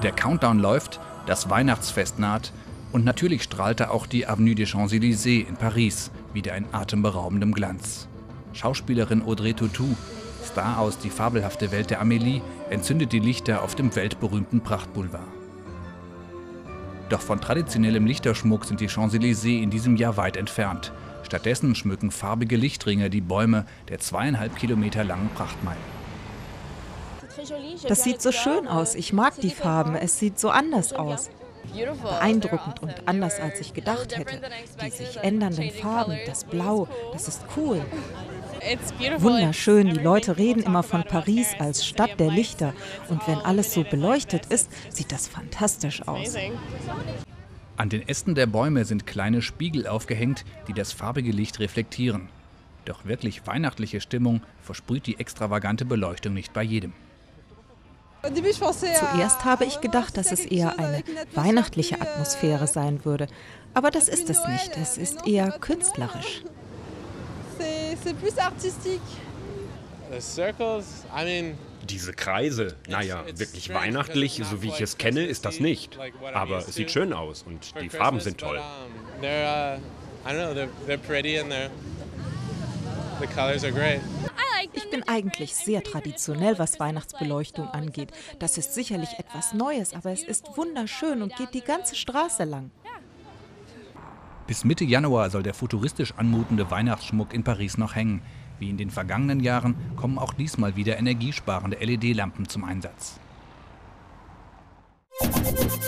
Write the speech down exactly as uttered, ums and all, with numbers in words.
Der Countdown läuft, das Weihnachtsfest naht und natürlich strahlte auch die Avenue des Champs-Élysées in Paris wieder in atemberaubendem Glanz. Schauspielerin Audrey Tautou, Star aus Die fabelhafte Welt der Amélie, entzündet die Lichter auf dem weltberühmten Prachtboulevard. Doch von traditionellem Lichterschmuck sind die Champs-Élysées in diesem Jahr weit entfernt. Stattdessen schmücken farbige Lichtringe die Bäume der zweieinhalb Kilometer langen Prachtmeile. Das sieht so schön aus. Ich mag die Farben. Es sieht so anders aus. Beeindruckend und anders, als ich gedacht hätte. Die sich ändernden Farben, das Blau, das ist cool. Wunderschön, die Leute reden immer von Paris als Stadt der Lichter. Und wenn alles so beleuchtet ist, sieht das fantastisch aus. An den Ästen der Bäume sind kleine Spiegel aufgehängt, die das farbige Licht reflektieren. Doch wirklich weihnachtliche Stimmung versprüht die extravagante Beleuchtung nicht bei jedem. Zuerst habe ich gedacht, dass es eher eine weihnachtliche Atmosphäre sein würde. Aber das ist es nicht. Es ist eher künstlerisch. Diese Kreise, naja, wirklich weihnachtlich, so wie ich es kenne, ist das nicht. Aber es sieht schön aus und die Farben sind toll. Ich bin eigentlich sehr traditionell, was Weihnachtsbeleuchtung angeht. Das ist sicherlich etwas Neues, aber es ist wunderschön und geht die ganze Straße lang. Bis Mitte Januar soll der futuristisch anmutende Weihnachtsschmuck in Paris noch hängen. Wie in den vergangenen Jahren kommen auch diesmal wieder energiesparende L E D-Lampen zum Einsatz.